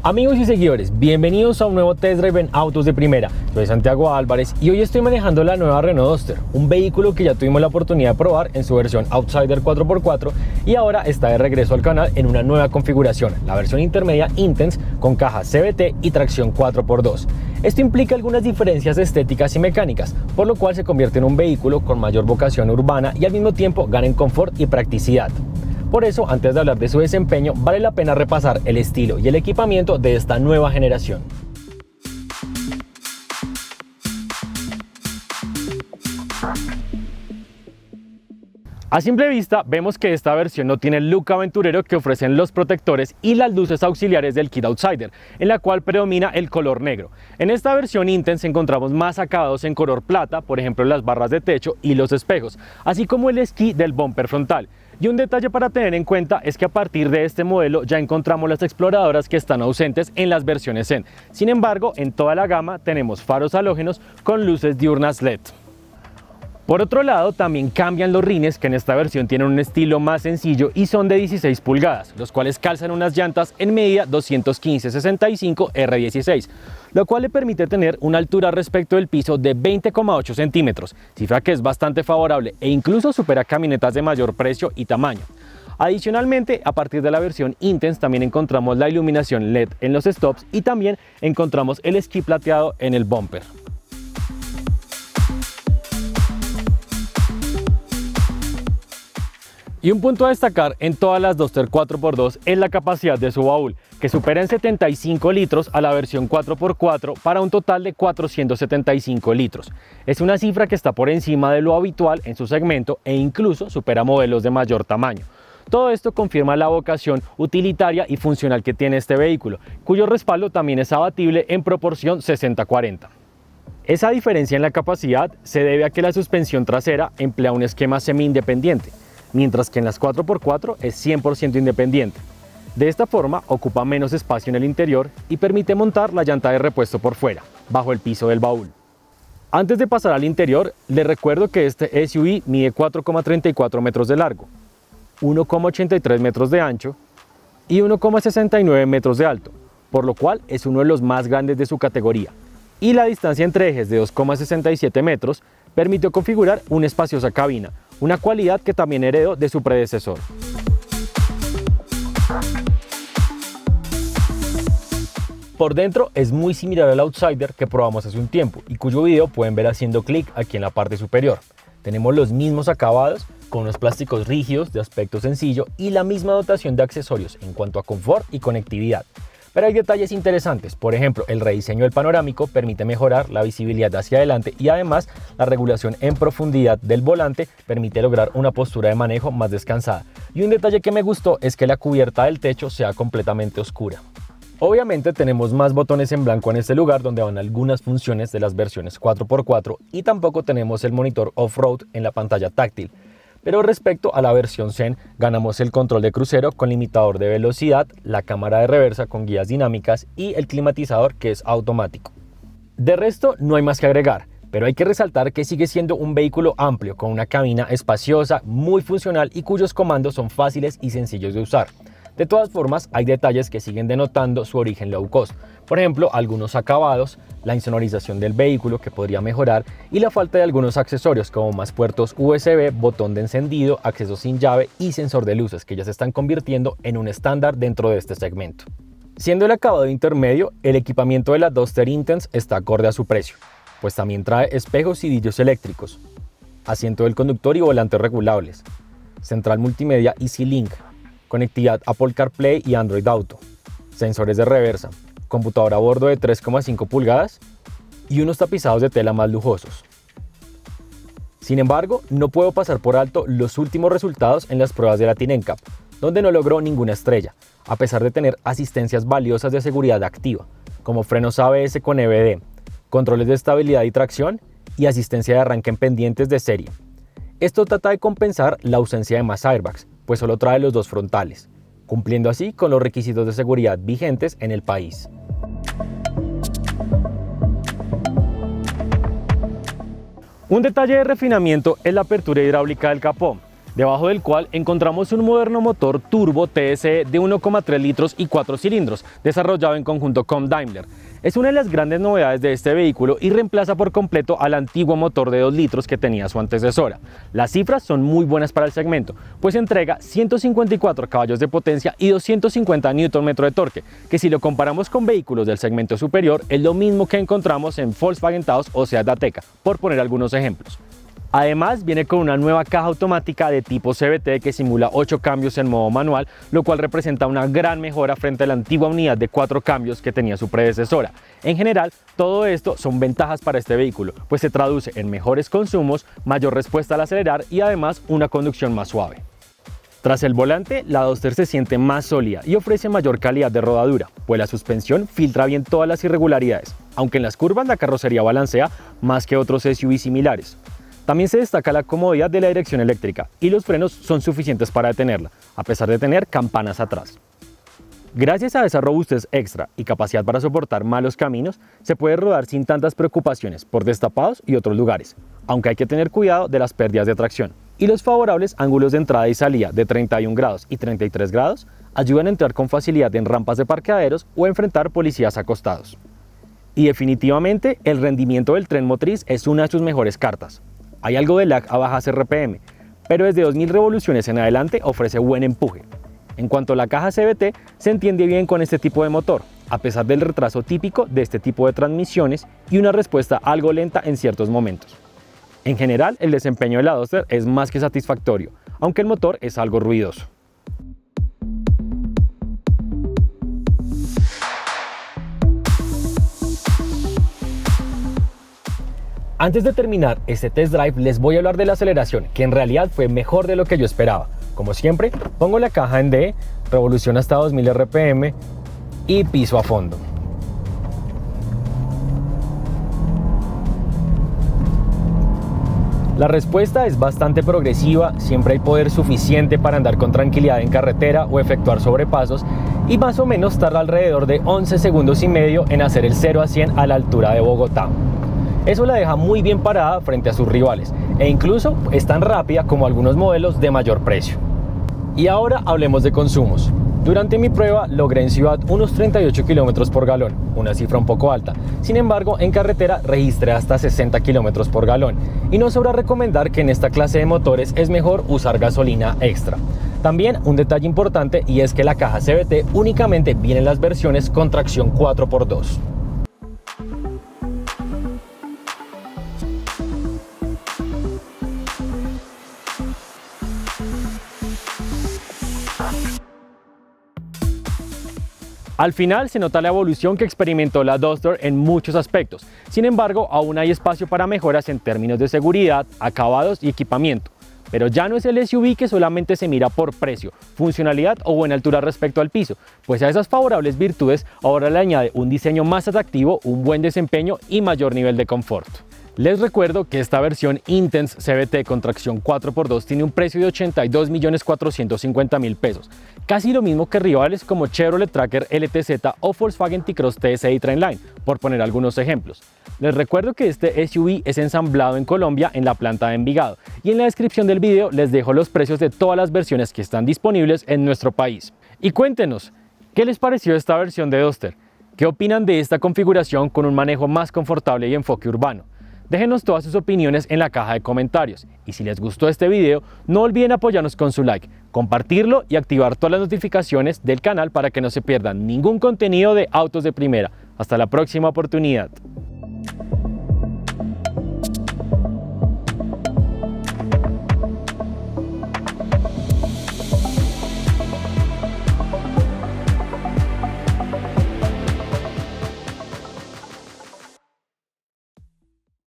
Amigos y seguidores, bienvenidos a un nuevo test drive en Autos de Primera. Soy Santiago Álvarez y hoy estoy manejando la nueva Renault Duster, un vehículo que ya tuvimos la oportunidad de probar en su versión Outsider 4x4 y ahora está de regreso al canal en una nueva configuración, la versión intermedia Intense con caja CVT y tracción 4x2. Esto implica algunas diferencias estéticas y mecánicas, por lo cual se convierte en un vehículo con mayor vocación urbana y al mismo tiempo gana en confort y practicidad. Por eso, antes de hablar de su desempeño, vale la pena repasar el estilo y el equipamiento de esta nueva generación. A simple vista, vemos que esta versión no tiene el look aventurero que ofrecen los protectores y las luces auxiliares del kit Outsider, en la cual predomina el color negro. En esta versión Intense encontramos más acabados en color plata, por ejemplo las barras de techo y los espejos, así como el esquí del bumper frontal. Y un detalle para tener en cuenta es que a partir de este modelo ya encontramos las exploradoras que están ausentes en las versiones Zen. Sin embargo, en toda la gama tenemos faros halógenos con luces diurnas LED. Por otro lado, también cambian los rines, que en esta versión tienen un estilo más sencillo y son de 16 pulgadas, los cuales calzan unas llantas en medida 215/65 R16, lo cual le permite tener una altura respecto del piso de 20,8 centímetros, cifra que es bastante favorable e incluso supera camionetas de mayor precio y tamaño. Adicionalmente, a partir de la versión Intense también encontramos la iluminación LED en los stops y también encontramos el esquí plateado en el bumper. Y un punto a destacar en todas las Duster 4x2 es la capacidad de su baúl, que supera en 75 litros a la versión 4x4 para un total de 475 litros. Es una cifra que está por encima de lo habitual en su segmento e incluso supera modelos de mayor tamaño. Todo esto confirma la vocación utilitaria y funcional que tiene este vehículo, cuyo respaldo también es abatible en proporción 60-40. Esa diferencia en la capacidad se debe a que la suspensión trasera emplea un esquema semi-independiente, mientras que en las 4x4 es 100% independiente. De esta forma ocupa menos espacio en el interior y permite montar la llanta de repuesto por fuera, bajo el piso del baúl. Antes de pasar al interior, les recuerdo que este SUV mide 4,34 metros de largo, 1,83 metros de ancho y 1,69 metros de alto, por lo cual es uno de los más grandes de su categoría. Y la distancia entre ejes de 2,67 metros permitió configurar una espaciosa cabina, una cualidad que también heredó de su predecesor. Por dentro es muy similar al Outsider que probamos hace un tiempo y cuyo video pueden ver haciendo clic aquí en la parte superior. Tenemos los mismos acabados con unos plásticos rígidos de aspecto sencillo y la misma dotación de accesorios en cuanto a confort y conectividad. Pero hay detalles interesantes, por ejemplo, el rediseño del panorámico permite mejorar la visibilidad hacia adelante y además la regulación en profundidad del volante permite lograr una postura de manejo más descansada. Y un detalle que me gustó es que la cubierta del techo sea completamente oscura. Obviamente tenemos más botones en blanco en este lugar donde van algunas funciones de las versiones 4x4 y tampoco tenemos el monitor off-road en la pantalla táctil. Pero respecto a la versión Zen, ganamos el control de crucero con limitador de velocidad, la cámara de reversa con guías dinámicas y el climatizador que es automático. De resto no hay más que agregar, pero hay que resaltar que sigue siendo un vehículo amplio con una cabina espaciosa, muy funcional y cuyos comandos son fáciles y sencillos de usar. De todas formas, hay detalles que siguen denotando su origen low cost. Por ejemplo, algunos acabados, la insonorización del vehículo que podría mejorar y la falta de algunos accesorios como más puertos USB, botón de encendido, acceso sin llave y sensor de luces que ya se están convirtiendo en un estándar dentro de este segmento. Siendo el acabado intermedio, el equipamiento de la Duster Intense está acorde a su precio, pues también trae espejos y vidrios eléctricos, asiento del conductor y volantes regulables, central multimedia EasyLink, conectividad Apple CarPlay y Android Auto, sensores de reversa, computadora a bordo de 3,5 pulgadas y unos tapizados de tela más lujosos. Sin embargo, no puedo pasar por alto los últimos resultados en las pruebas de la TNCAP, donde no logró ninguna estrella, a pesar de tener asistencias valiosas de seguridad activa, como frenos ABS con EBD, controles de estabilidad y tracción y asistencia de arranque en pendientes de serie. Esto trata de compensar la ausencia de más airbags, pues solo trae los dos frontales, cumpliendo así con los requisitos de seguridad vigentes en el país. Un detalle de refinamiento es la apertura hidráulica del capó. debajo del cual encontramos un moderno motor turbo TSE de 1,3 litros y 4 cilindros, desarrollado en conjunto con Daimler. Es una de las grandes novedades de este vehículo y reemplaza por completo al antiguo motor de 2 litros que tenía su antecesora. Las cifras son muy buenas para el segmento, pues entrega 154 caballos de potencia y 250 Nm de torque, que si lo comparamos con vehículos del segmento superior es lo mismo que encontramos en Volkswagen Taos o Seat Ateca, por poner algunos ejemplos. Además, viene con una nueva caja automática de tipo CVT que simula 8 cambios en modo manual, lo cual representa una gran mejora frente a la antigua unidad de 4 cambios que tenía su predecesora. En general, todo esto son ventajas para este vehículo, pues se traduce en mejores consumos, mayor respuesta al acelerar y además una conducción más suave. Tras el volante, la Duster se siente más sólida y ofrece mayor calidad de rodadura, pues la suspensión filtra bien todas las irregularidades, aunque en las curvas la carrocería balancea más que otros SUV similares. También se destaca la comodidad de la dirección eléctrica y los frenos son suficientes para detenerla, a pesar de tener campanas atrás. Gracias a esa robustez extra y capacidad para soportar malos caminos, se puede rodar sin tantas preocupaciones por destapados y otros lugares, aunque hay que tener cuidado de las pérdidas de tracción. Y los favorables ángulos de entrada y salida de 31 grados y 33 grados ayudan a entrar con facilidad en rampas de parqueaderos o a enfrentar policías acostados. Y definitivamente el rendimiento del tren motriz es una de sus mejores cartas. Hay algo de lag a bajas RPM, pero desde 2000 revoluciones en adelante ofrece buen empuje. En cuanto a la caja CVT, se entiende bien con este tipo de motor, a pesar del retraso típico de este tipo de transmisiones y una respuesta algo lenta en ciertos momentos. En general, el desempeño de la Duster es más que satisfactorio, aunque el motor es algo ruidoso. Antes de terminar este test drive les voy a hablar de la aceleración, que en realidad fue mejor de lo que yo esperaba. Como siempre, pongo la caja en D, revolución hasta 2000 RPM y piso a fondo. La respuesta es bastante progresiva, siempre hay poder suficiente para andar con tranquilidad en carretera o efectuar sobrepasos y más o menos tarda alrededor de 11 segundos y medio en hacer el 0 a 100 a la altura de Bogotá. Eso la deja muy bien parada frente a sus rivales e incluso es tan rápida como algunos modelos de mayor precio. Y ahora hablemos de consumos. Durante mi prueba logré en ciudad unos 38 km por galón, una cifra un poco alta. Sin embargo, en carretera registré hasta 60 km por galón y no sobra recomendar que en esta clase de motores es mejor usar gasolina extra. También un detalle importante y es que la caja CVT únicamente viene en las versiones con tracción 4x2. Al final se nota la evolución que experimentó la Duster en muchos aspectos. Sin embargo, aún hay espacio para mejoras en términos de seguridad, acabados y equipamiento. Pero ya no es el SUV que solamente se mira por precio, funcionalidad o buena altura respecto al piso, pues a esas favorables virtudes ahora le añade un diseño más atractivo, un buen desempeño y mayor nivel de confort. Les recuerdo que esta versión Intense CVT con tracción 4x2 tiene un precio de 82.450.000 pesos, casi lo mismo que rivales como Chevrolet Tracker LTZ o Volkswagen T-Cross TSI Trendline, por poner algunos ejemplos. Les recuerdo que este SUV es ensamblado en Colombia en la planta de Envigado y en la descripción del video les dejo los precios de todas las versiones que están disponibles en nuestro país. Y cuéntenos, ¿qué les pareció esta versión de Duster? ¿Qué opinan de esta configuración con un manejo más confortable y enfoque urbano? Déjenos todas sus opiniones en la caja de comentarios y si les gustó este video no olviden apoyarnos con su like, compartirlo y activar todas las notificaciones del canal para que no se pierdan ningún contenido de autos de primera. Hasta la próxima oportunidad.